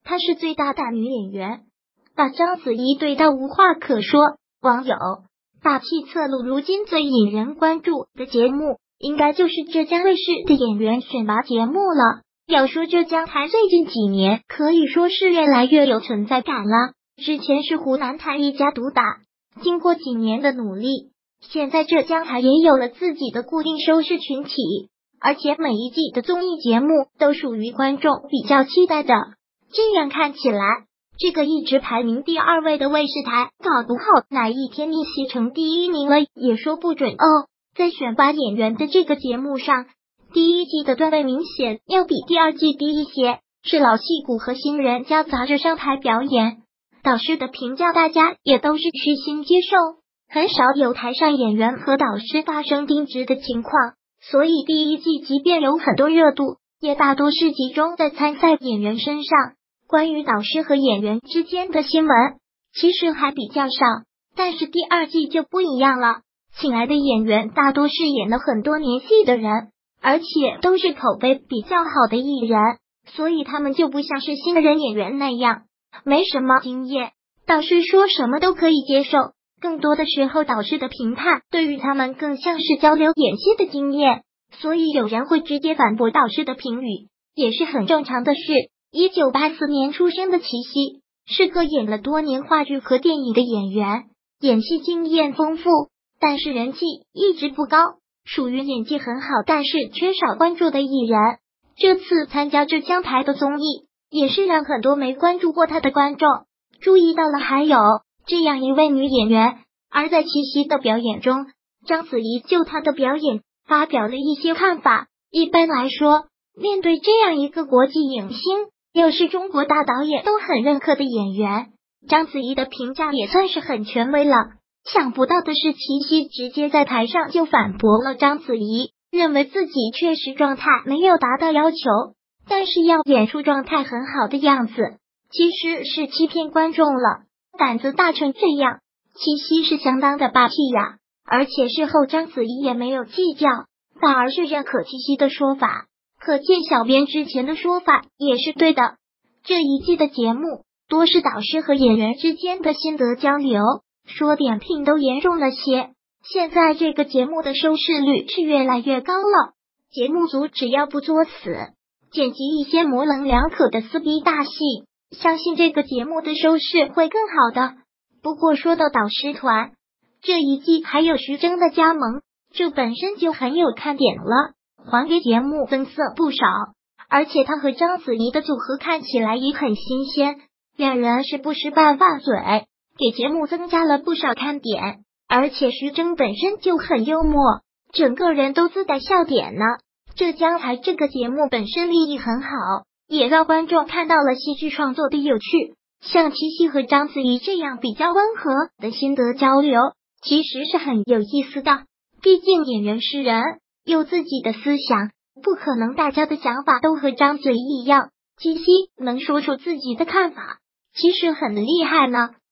她是最大的女演员，把章子怡怼到无话可说。网友大批侧录，如今最引人关注的节目应该就是浙江卫视的演员选拔节目了。要说浙江台最近几年可以说是越来越有存在感了，之前是湖南台一家独大，经过几年的努力，现在浙江台也有了自己的固定收视群体，而且每一季的综艺节目都属于观众比较期待的。这样看起来，这个一直排名第2位的卫视台，搞不好哪一天逆袭成第1名了也说不准哦。在选拔演员的这个节目上，第1季的段位明显要比第2季低一些，是老戏骨和新人夹杂着上台表演。导师的评价大家也都是虚心接受，很少有台上演员和导师发生争执的情况，所以第1季即便有很多热度，也大多是集中在参赛演员身上。关于导师和演员之间的新闻其实还比较少，但是第2季就不一样了，请来的演员大多是演了很多年戏的人，而且都是口碑比较好的艺人，所以他们就不像是新人演员那样没什么经验，导师说什么都可以接受，更多的时候导师的评判对于他们更像是交流演戏的经验，所以有人会直接反驳导师的评语，也是很正常的事。1984年出生的齐溪是个演了多年话剧和电影的演员，演戏经验丰富，但是人气一直不高，属于演技很好但是缺少关注的艺人。这次参加浙江台的综艺，也是让很多没关注过他的观众注意到了还有这样一位女演员。而在齐溪的表演中，章子怡就她的表演发表了一些看法。一般来说，面对这样一个国际影星，又是中国大导演都很认可的演员，章子怡的评价也算是很权威了。想不到的是，齐溪直接在台上就反驳了章子怡，认为自己确实状态没有达到要求，但是要演出状态很好的样子，其实是欺骗观众了。胆子大成这样，齐溪是相当的霸气呀！而且事后章子怡也没有计较，反而是认可齐溪的说法，可见小编之前的说法也是对的。这一季的节目多是导师和演员之间的心得交流，说点评都严重了些。现在这个节目的收视率是越来越高了，节目组只要不作死，剪辑一些模棱两可的撕逼大戏，相信这个节目的收视会更好的。不过说到导师团，这一季还有徐峥的加盟，这本身就很有看点了，还给节目增色不少。而且他和章子怡的组合看起来也很新鲜，两人是不失拌饭嘴，给节目增加了不少看点。而且徐峥本身就很幽默，整个人都自带笑点呢。浙江台这个节目本身立意很好，也让观众看到了戏剧创作的有趣。像齐溪和章子怡这样比较温和的心得交流，其实是很有意思的。毕竟演员是人，有自己的思想，不可能大家的想法都和章子怡一样。齐溪能说出自己的看法，其实很厉害呢。